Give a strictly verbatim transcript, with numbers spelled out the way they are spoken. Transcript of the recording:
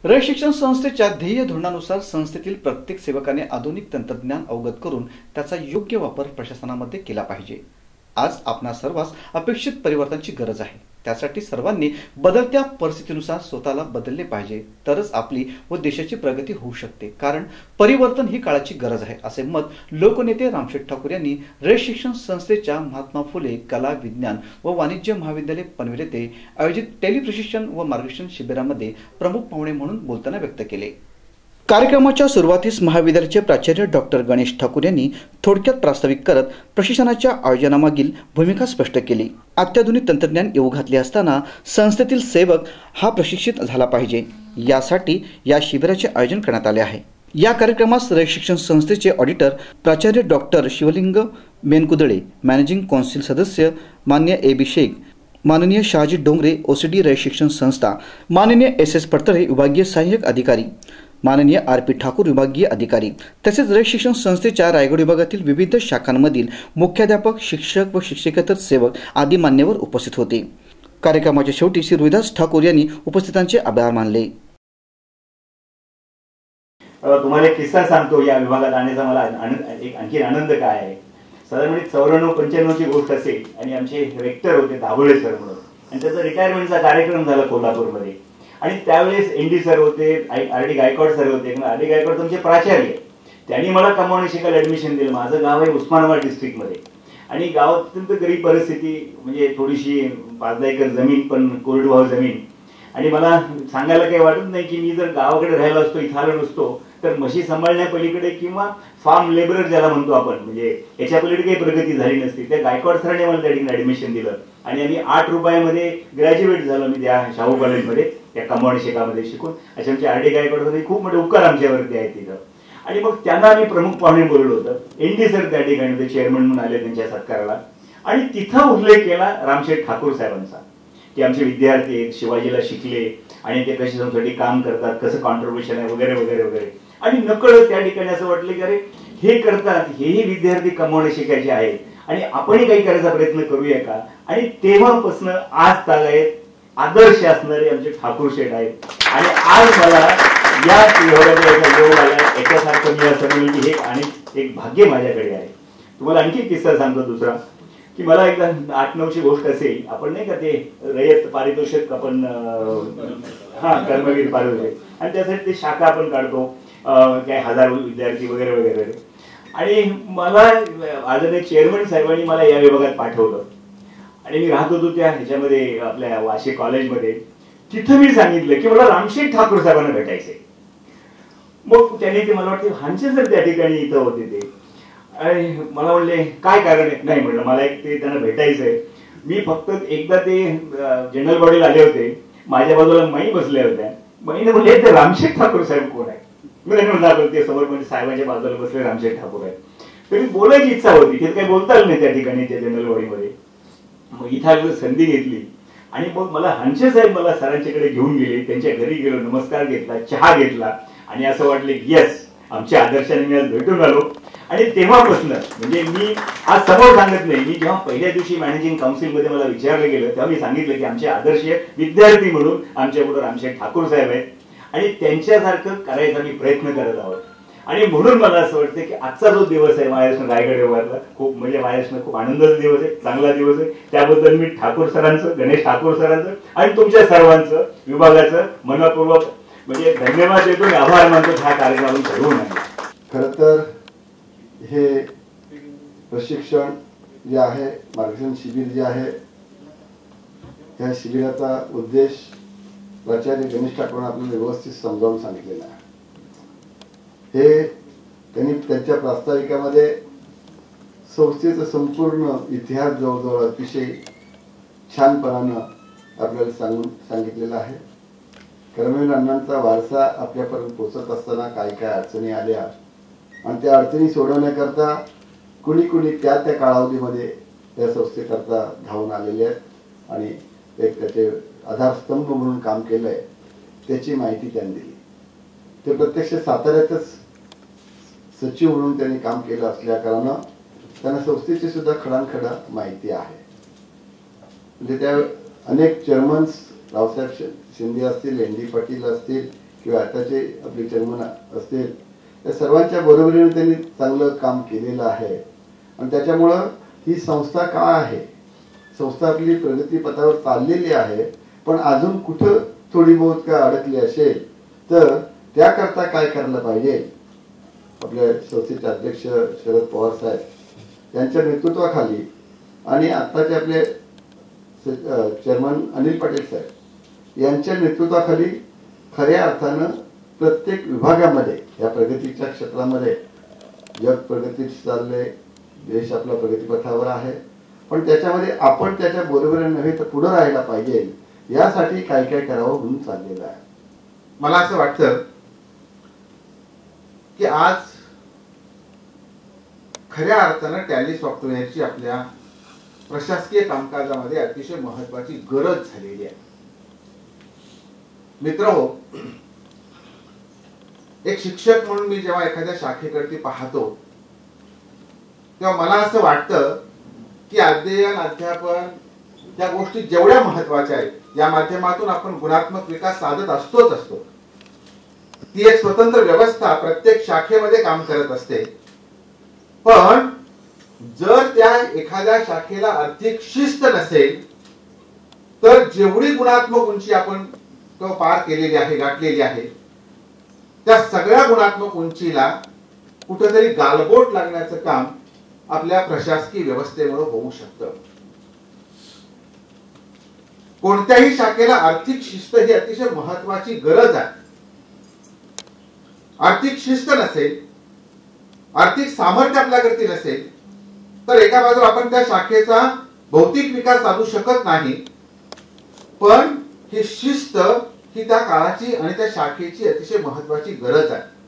रयत शिक्षण संस्थेच्या ध्येय धोरणानुसार संस्थेतील प्रत्येक सेवकाने आधुनिक तंत्रज्ञान अवगत करून त्याचा योग्य वापर प्रशासनामध्ये केला पाहिजे। आज आपणा सर्वांस अपेक्षित परिवर्तनाची गरज आहे। त्यासाठी सर्वांनी बदलत्या परिस्थितीनुसार स्वतःला बदलले पाहिजे, तरच आपली व देशाची प्रगती होऊ शकते। कारण परिवर्तन ही काळाची गरज आहे, असे मत लोकनेते रामशेठ ठाकूर यांनी रयत शिक्षण संस्थेच्या महात्मा फुले कला विज्ञान व वाणिज्य महाविद्यालय पनवेल येथे आयोजित टेलिप्रशिक्षण व मार्गदर्शन शिबिरामध्ये प्रमुख पाहुणे म्हणून बोलताना व्यक्त केले। कार्यक्रमाच्या सुरुवातीस महाविद्यालयाचे प्राचार्य डॉक्टर गणेश ठाकूर यांनी थोडक्यात प्रास्ताविक करत प्रशिक्षणाच्या आयोजनामागील भूमिका स्पष्ट केली। अत्याधुनिक तंत्रज्ञान येऊ घातले असताना संस्थेतील सेवक हा प्रशिक्षित झाला पाहिजे, यासाठी या शिबिराचे आयोजन करण्यात आले आहे। या कार्यक्रमास रयत शिक्षण संस्थेचे ऑडिटर प्राचार्य doctor Shivling Menkudale, managing council सदस्य मान्य ए बी शेख, माननीय शहाजी डोंगरे ओसीडी रयत शिक्षण संस्था, माननीय एस एस पडतळे विभागीय सहाय्यक अधिकारी, माननीय आर पी ठाकूर विभागीय अधिकारी तसेच रयत शिक्षण संस्थेच्या रायगड विभागातील विविध शाखांमधील मुख्याध्यापक, शिक्षक व शिक्षकेतर सेवक आदी मान्यवर उपस्थित होते। कार्यक्रमाच्या शेवटी श्री रोहिदास ठाकूर यांनी उपस्थितांचे आभार मानले। तुम्हाला एक किस्सा सांगतो। या विभागात आणण्याचा मला एक आणखी आनंद काय आहे, साधारण चौऱ्याण्णव पंच्याण्णव ची गोष्ट असेल आणि आमचे रेक्टर होते दाभोळे सर म्हणून, आणि त्याचा रिटायरमेंटचा कार्यक्रम झाला कोल्हापूरमध्ये। आणि त्यावेळेस एनडी सर होते, आर डी गायकवाड सर होते, आर डी गायकवाड तुमचे प्राचार्य, त्यांनी मला कमावणी शिकायला ऍडमिशन दिलं। माझं गाव आहे उस्मानाबाद डिस्ट्रिक्टमध्ये आणि गावात अत्यंत गरीब परिस्थिती, म्हणजे थोडीशी पाच दहा एकर जमीन पण कोरडवाहू जमीन, आणि मला सांगायला काही वाटत नाही की मी जर गावाकडे राहिलो असतो, इथं आलो नसतो तर म्हशी सांभाळण्या पलीकडे किंवा फार्म लेबरर ज्याला म्हणतो आपण, म्हणजे याच्या पलीकडे काही प्रगती झाली नसती। त्या गायकवाड सरांनी मला त्या ठिकाणी ऍडमिशन दिलं आणि आम्ही आठ रुपयामध्ये ग्रॅज्युएट झालो मी त्या शाहू कॉलेजमध्ये, त्या कमावणी शेकामध्ये शिकून। अशा आमचे आर डी गायकवाड खूप मोठे उपकार आमच्यावरती आहेत तिथं। आणि मग त्यांना आम्ही प्रमुख पाहुणे बोललो होतं। एनडी सर त्या ठिकाणी होते, चेअरमन म्हणून आले त्यांच्या सत्काराला, आणि तिथं उल्लेख केला रामशेठ ठाकूर साहेबांचा की आमचे विद्यार्थी शिवाजीला शिकले आणि ते कसे संस्थेसाठी काम करतात, कसं कॉन्ट्रीब्युशन आहे वगैरे वगैरे वगैरे। आणि नकळत त्या ठिकाणी असं वाटलं की अरे हे करतात, हेही विद्यार्थी कमावणे शिकायचे आहेत आणि आपणही काही करायचा प्रयत्न करूया का। आणि तेव्हापासून आज तागायत आदर्श असणारे आमचे ठाकूर शेठ आहेत। आणि आज मला या विभागाचा योग आला, याच्यासारखं मी असं म्हणेन की हे आणि एक भाग्य माझ्याकडे आहे। तुम्हाला आणखी किस्सा सांगतो दुसरा, की मला एकदा आठ नऊची गोष्ट असेल, आपण नाही का ते रयत पारितोषिक आपण हा कर्मवीर पारितोषिक, आणि त्यासाठी ते शाखा आपण काढतो, काय हजार विद्यार्थी वगैरे वगैरे। आणि मला आदरणीय चेअरमन साहेबांनी मला या विभागात पाठवलं आणि मी राहत होतो त्या ह्याच्यामध्ये आपल्या वाशी कॉलेजमध्ये। तिथं मी सांगितलं की मला रामशेठ ठाकूर साहेबांना भेटायचंय। मग त्यांनी ते मला वाटतं हांचे जर त्या ठिकाणी इथं होते ते, आणि मला म्हणले काय कारण आहे, नाही म्हणलं मला एक ते त्यांना भेटायचंय। मी फक्त एकदा ते जनरल बॉडीला आले होते, माझ्या बाजूला माई बसल्या होत्या, माईने म्हणले ते रामशेठ ठाकूर साहेब कोण आहे। मी त्यांनी म्हटलं ते समोर म्हणजे साहेबांच्या बाजूला बसले रामशेठ ठाकूर आहेत। तरी बोलायची इच्छा होती, तिथे काही बोलता आलं नाही त्या ठिकाणी त्या जनरल बॉडीमध्ये। मग इथं संधी घेतली आणि मग मला हंसे साहेब मला सरांच्याकडे घेऊन गेले, त्यांच्या घरी गेलो, नमस्कार घेतला, चहा घेतला आणि असं वाटले येस आमच्या आदर्शाने मी आज भेटून आलो। आणि तेव्हापासून म्हणजे मी आज समोर सांगत नाही, मी जेव्हा पहिल्या दिवशी मॅनेजिंग काउन्सिल मध्ये मला विचारलं गेलं तेव्हा मी सांगितलं की आमचे आदर्श विद्यार्थी म्हणून आमच्या पुढे रामशेठ ठाकूर साहेब आहेत आणि त्यांच्यासारखं करायचा मी प्रयत्न करत आहोत। आणि म्हणून मला असं वाटतं की आजचा जो दिवस आहे माझ्यासमोर रायगड विभागातला खूप म्हणजे माझ्यासमोर खूप आनंदाचा दिवस आहे, चांगला दिवस आहे। त्याबद्दल मी ठाकूर सरांचं, गणेश ठाकूर सरांचं आणि तुमच्या सर्वांचं विभागाचं मनपूर्वक म्हणजे धन्यवाद देतो आणि आभार मानतो हा कार्यक्रम घडवून आणला। खरं तर हे प्रशिक्षण जे आहे, मार्गदर्शन शिबिर जे आहे, त्या शिबिराचा उद्देश प्राचार्य गणेश ठाकूर आपल्याला व्यवस्थित समजावून सांगितलेला आहे। हे त्यांनी त्यांच्या प्रास्ताविकामध्ये संस्थेचा संपूर्ण इतिहास जवळजवळ अतिशय छानपणानं आपल्याला सांगून सांगितलेला आहे। कर्मवीर अण्णांचा वारसा आपल्यापर्यंत पोहोचत असताना काय काय अडचणी आल्या आणि त्या अडचणी सोडवण्याकरता कुणी कुणी त्या त्या कालावधीमध्ये त्या संस्थेकरता धावून आलेले आहेत आणि एक त्याचे आधारस्तंभ म्हणून काम केलंय, त्याची माहिती त्यांनी दिली। ते प्रत्यक्ष साताऱ्यातच सचिव म्हणून त्यांनी काम केलं असल्या कारणानं त्यांना संस्थेची सुद्धा खडानखडा माहिती आहे। म्हणजे त्या अनेक चेअरमन्स रावसाहेब शिंदे असतील, एन डी पाटील असतील, किंवा आताचे आपले चेअरमन असतील, या सर्वांच्या बरोबरीने त्यांनी चांगलं काम केलेलं आहे. आणि त्याच्यामुळं ही संस्था काय आहे, संस्था आपली प्रगतीपथावर चाललेली आहे, पण अजून कुठं थोडी बहुत काय अडकली असेल तर त्याकरता काय करायला पाहिजे. आपल्या संस्थेचे अध्यक्ष शरद पवार साहेब यांच्या नेतृत्वाखाली आणि आत्ताचे आपले चेअरमन अनिल पाटील साहेब यांच्या नेतृत्वाखाली खऱ्या अर्थानं प्रत्येक विभागामध्ये या प्रगतीच्या क्षेत्रामध्ये जग प्रगतीत चालले, देश आपला प्रगतीपथावर आहे, पण त्याच्यामध्ये आपण त्याच्या बरोबरीने नव्हे तर पुढे राहायला पाहिजे, यासाठी काय काय करावं म्हणून चाललेलं आहे. मला असं वाटतं की आज खऱ्या अर्थानं टॅली सॉफ्टवेअरची आपल्या प्रशासकीय कामकाजामध्ये अतिशय महत्वाची गरज झालेली आहे. मित्रहो, एक शिक्षक म्हणून मी जेव्हा एखाद्या शाखेकडे पाहतो तेव्हा मला असं वाटतं की अध्ययन, अध्यापन या गोष्टी जेवढ्या महत्वाच्या आहेत या माध्यमातून आपण गुणात्मक विकास साधत असतोच असतो. ती एक स्वतंत्र व्यवस्था प्रत्येक शाखेमध्ये काम करत असते. पण जर त्या एखाद्या शाखेला आर्थिक शिस्त नसेल तर जेवढी गुणात्मक उंची आपण तो पार केलेली आहे, गाठलेली आहे, त्या सगळ्या गुणात्मक उंचीला कुठेतरी गालबोट लागण्याचं काम आपल्या प्रशासकीय व्यवस्थेमुळे होऊ शकतं. कोणत्याही शाखेला आर्थिक शिस्त ही अतिशय महत्वाची गरज आहे. आर्थिक शिस्त नसेल, आर्थिक सामर्थ्य आपल्याकडे नसेल तर एका बाजूला आपण त्या शाखेचा भौतिक विकास साधू शकत नाही, पण ही शिस्त ही त्या काळाची आणि त्या शाखेची अतिशय महत्वाची गरज आहे.